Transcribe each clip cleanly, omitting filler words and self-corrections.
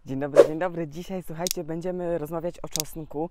Dzień dobry, dzień dobry. Dzisiaj, słuchajcie, będziemy rozmawiać o czosnku.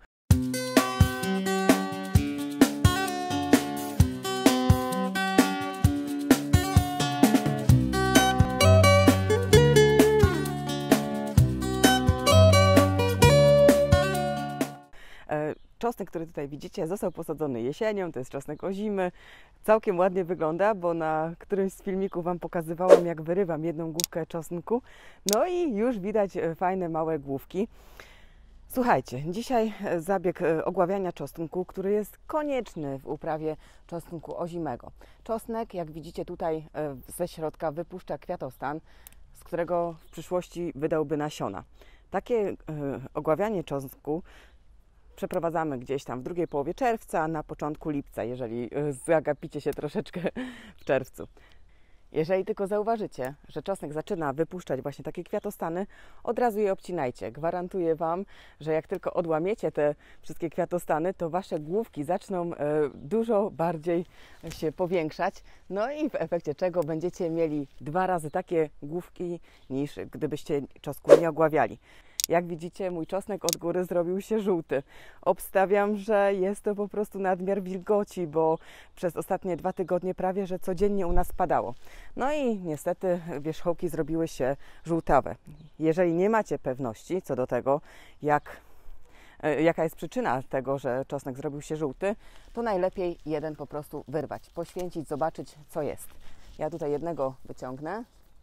Czosnek, który tutaj widzicie, został posadzony jesienią, to jest czosnek ozimy. Całkiem ładnie wygląda, bo na którymś z filmików Wam pokazywałam, jak wyrywam jedną główkę czosnku. No i już widać fajne, małe główki. Słuchajcie, dzisiaj zabieg ogławiania czosnku, który jest konieczny w uprawie czosnku ozimego. Czosnek, jak widzicie tutaj ze środka, wypuszcza kwiatostan, z którego w przyszłości wydałby nasiona. Takie ogławianie czosnku przeprowadzamy gdzieś tam w drugiej połowie czerwca, na początku lipca, jeżeli zagapicie się troszeczkę w czerwcu. Jeżeli tylko zauważycie, że czosnek zaczyna wypuszczać właśnie takie kwiatostany, od razu je obcinajcie. Gwarantuję Wam, że jak tylko odłamiecie te wszystkie kwiatostany, to Wasze główki zaczną dużo bardziej się powiększać. No i w efekcie czego będziecie mieli 2 razy takie główki niż gdybyście czosnku nie ogławiali. Jak widzicie, mój czosnek od góry zrobił się żółty. Obstawiam, że jest to po prostu nadmiar wilgoci, bo przez ostatnie 2 tygodnie prawie, że codziennie u nas padało. No i niestety wierzchołki zrobiły się żółtawe. Jeżeli nie macie pewności co do tego, jaka jest przyczyna tego, że czosnek zrobił się żółty, to najlepiej jeden po prostu wyrwać, poświęcić, zobaczyć, co jest. Ja tutaj jednego wyciągnę,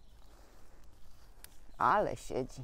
ale siedzi.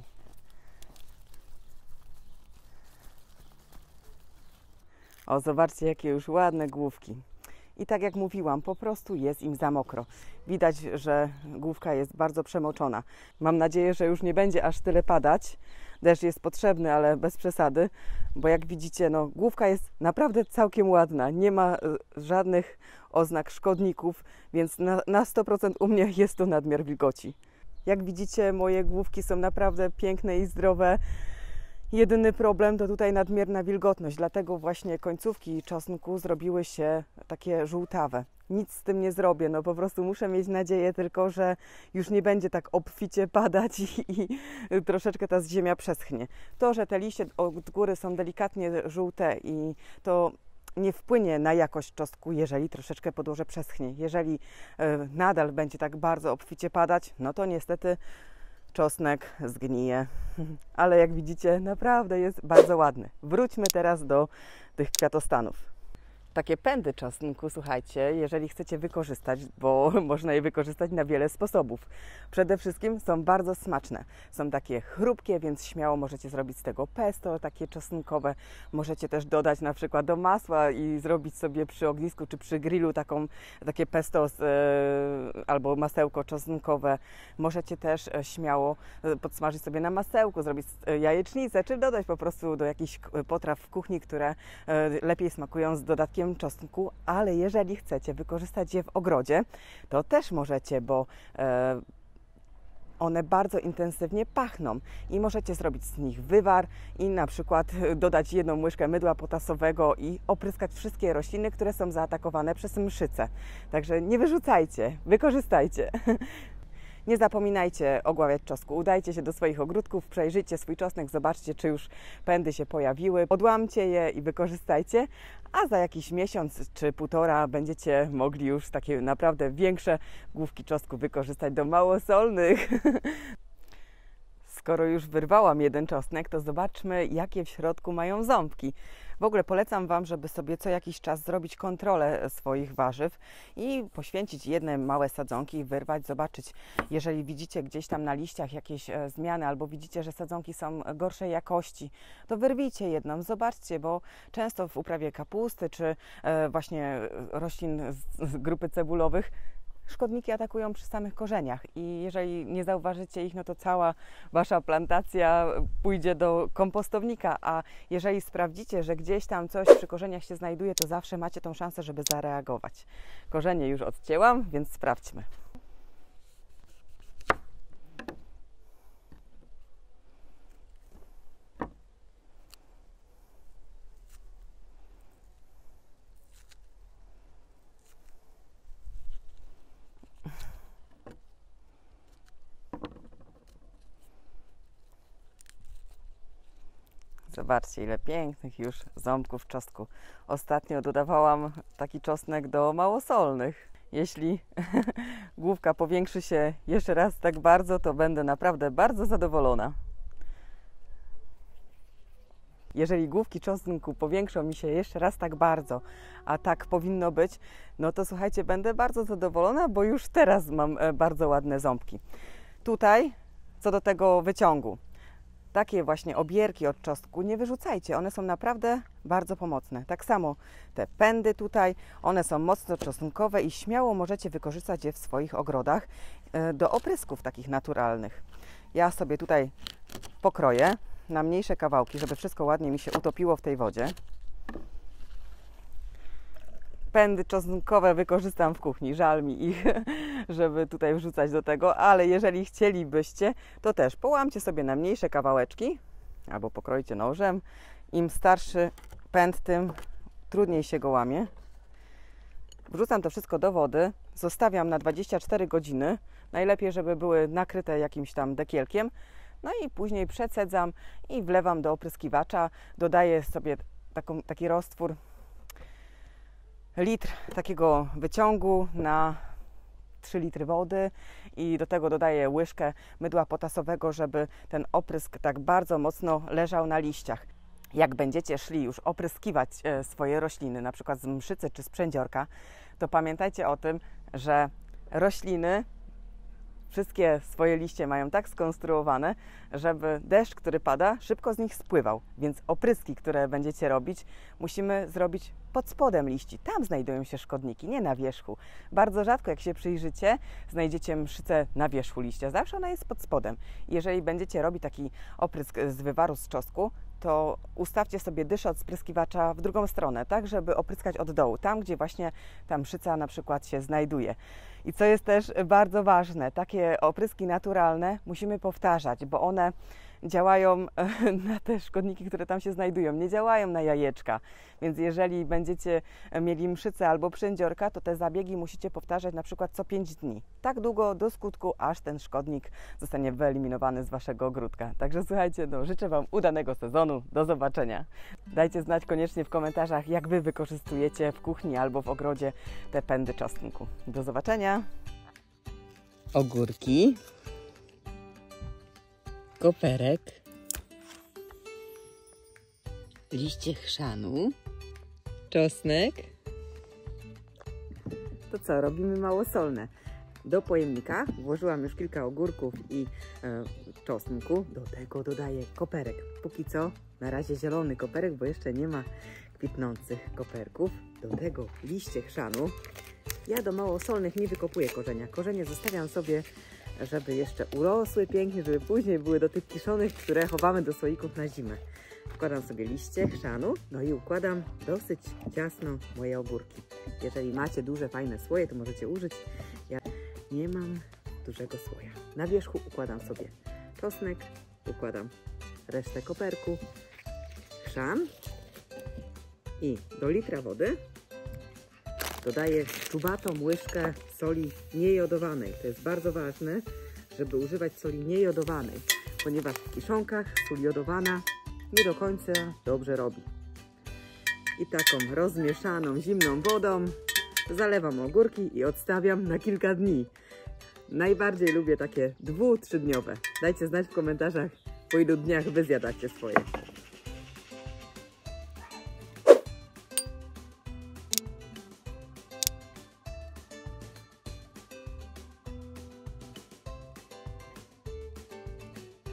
O, zobaczcie, jakie już ładne główki. I tak jak mówiłam, po prostu jest im za mokro. Widać, że główka jest bardzo przemoczona. Mam nadzieję, że już nie będzie aż tyle padać. Deszcz jest potrzebny, ale bez przesady, bo jak widzicie, no, główka jest naprawdę całkiem ładna. Nie ma żadnych oznak szkodników, więc na 100% u mnie jest to nadmiar wilgoci. Jak widzicie, moje główki są naprawdę piękne i zdrowe. Jedyny problem to tutaj nadmierna wilgotność, dlatego właśnie końcówki czosnku zrobiły się takie żółtawe. Nic z tym nie zrobię, no po prostu muszę mieć nadzieję tylko, że już nie będzie tak obficie padać i troszeczkę ta ziemia przeschnie. To, że te liście od góry są delikatnie żółte i to nie wpłynie na jakość czosnku, jeżeli troszeczkę podłoże przeschnie. Jeżeli nadal będzie tak bardzo obficie padać, no to niestety czosnek zgnije, ale jak widzicie, naprawdę jest bardzo ładny. Wróćmy teraz do tych kwiatostanów. Takie pędy czosnku, słuchajcie, jeżeli chcecie wykorzystać, bo można je wykorzystać na wiele sposobów. Przede wszystkim są bardzo smaczne. Są takie chrupkie, więc śmiało możecie zrobić z tego pesto, takie czosnkowe. Możecie też dodać na przykład do masła i zrobić sobie przy ognisku czy przy grillu takie pesto albo masełko czosnkowe. Możecie też śmiało podsmażyć sobie na masełku, zrobić jajecznicę, czy dodać po prostu do jakichś potraw w kuchni, które lepiej smakują z dodatkiem czosnku, ale jeżeli chcecie wykorzystać je w ogrodzie, to też możecie, bo one bardzo intensywnie pachną i możecie zrobić z nich wywar i na przykład dodać 1 łyżkę mydła potasowego i opryskać wszystkie rośliny, które są zaatakowane przez mszyce. Także nie wyrzucajcie, wykorzystajcie. Nie zapominajcie ogławiać czosnku. Udajcie się do swoich ogródków, przejrzyjcie swój czosnek, zobaczcie, czy już pędy się pojawiły. Odłamcie je i wykorzystajcie, a za jakiś miesiąc czy 1,5 będziecie mogli już takie naprawdę większe główki czosnku wykorzystać do małosolnych. Skoro już wyrwałam jeden czosnek, to zobaczmy, jakie w środku mają ząbki. W ogóle polecam Wam, żeby sobie co jakiś czas zrobić kontrolę swoich warzyw i poświęcić jedne małe sadzonki i wyrwać, zobaczyć, jeżeli widzicie gdzieś tam na liściach jakieś zmiany albo widzicie, że sadzonki są gorszej jakości, to wyrwijcie jedną, zobaczcie, bo często w uprawie kapusty czy właśnie roślin z grupy cebulowych szkodniki atakują przy samych korzeniach i jeżeli nie zauważycie ich, no to cała Wasza plantacja pójdzie do kompostownika, a jeżeli sprawdzicie, że gdzieś tam coś przy korzeniach się znajduje, to zawsze macie tą szansę, żeby zareagować. Korzenie już odcięłam, więc sprawdźmy. Zobaczcie, ile pięknych już ząbków czosnku. Ostatnio dodawałam taki czosnek do małosolnych. Jeśli główka powiększy się jeszcze raz tak bardzo, to będę naprawdę bardzo zadowolona. Jeżeli główki czosnku powiększą mi się jeszcze raz tak bardzo, a tak powinno być, no to słuchajcie, będę bardzo zadowolona, bo już teraz mam bardzo ładne ząbki. Tutaj, co do tego wyciągu, takie właśnie obierki od czosnku nie wyrzucajcie, one są naprawdę bardzo pomocne. Tak samo te pędy tutaj, one są mocno czosnkowe i śmiało możecie wykorzystać je w swoich ogrodach do oprysków takich naturalnych. Ja sobie tutaj pokroję na mniejsze kawałki, żeby wszystko ładnie mi się utopiło w tej wodzie. Pędy czosnkowe wykorzystam w kuchni, żal mi ich, żeby tutaj wrzucać do tego, ale jeżeli chcielibyście, to też połamcie sobie na mniejsze kawałeczki albo pokrojcie nożem. Im starszy pęd, tym trudniej się go łamie. Wrzucam to wszystko do wody, zostawiam na 24 godziny, najlepiej, żeby były nakryte jakimś tam dekielkiem. No i później przecedzam i wlewam do opryskiwacza, dodaję sobie taki roztwór, litr takiego wyciągu na 3 litry wody i do tego dodaję łyżkę mydła potasowego, żeby ten oprysk tak bardzo mocno leżał na liściach. Jak będziecie szli już opryskiwać swoje rośliny, na przykład z mszycy czy z przędziorka, to pamiętajcie o tym, że rośliny wszystkie swoje liście mają tak skonstruowane, żeby deszcz, który pada, szybko z nich spływał. Więc opryski, które będziecie robić, musimy zrobić pod spodem liści. Tam znajdują się szkodniki, nie na wierzchu. Bardzo rzadko, jak się przyjrzycie, znajdziecie mszycę na wierzchu liścia. Zawsze ona jest pod spodem. Jeżeli będziecie robić taki oprysk z wywaru z czosnku, to ustawcie sobie dyszę od spryskiwacza w drugą stronę, tak żeby opryskać od dołu, tam gdzie właśnie ta mszyca na przykład się znajduje. I co jest też bardzo ważne, takie opryski naturalne musimy powtarzać, bo one działają na te szkodniki, które tam się znajdują, nie działają na jajeczka. Więc jeżeli będziecie mieli mszycę albo przędziorka, to te zabiegi musicie powtarzać na przykład co 5 dni. Tak długo do skutku, aż ten szkodnik zostanie wyeliminowany z waszego ogródka. Także słuchajcie, no, życzę wam udanego sezonu. Do zobaczenia. Dajcie znać koniecznie w komentarzach, jak wy wykorzystujecie w kuchni albo w ogrodzie te pędy czosnku. Do zobaczenia. Ogórki. Koperek, liście chrzanu, czosnek. To co, robimy małosolne. Do pojemnika włożyłam już kilka ogórków i czosnku. Do tego dodaję koperek. Póki co na razie zielony koperek, bo jeszcze nie ma kwitnących koperków. Do tego liście chrzanu. Ja do małosolnych nie wykopuję korzenia. Korzenie zostawiam sobie, żeby jeszcze urosły pięknie, żeby później były do tych kiszonych, które chowamy do słoików na zimę. Wkładam sobie liście chrzanu, no i układam dosyć ciasno moje ogórki. Jeżeli macie duże, fajne słoje, to możecie użyć. Ja nie mam dużego słoja. Na wierzchu układam sobie czosnek, układam resztę koperku, chrzan i do litra wody dodaję czubatą łyżkę soli niejodowanej. To jest bardzo ważne, żeby używać soli niejodowanej, ponieważ w kiszonkach sól jodowana nie do końca dobrze robi. I taką rozmieszaną zimną wodą zalewam ogórki i odstawiam na kilka dni. Najbardziej lubię takie 2-3 dniowe. Dajcie znać w komentarzach, po ilu dniach wy zjadacie swoje.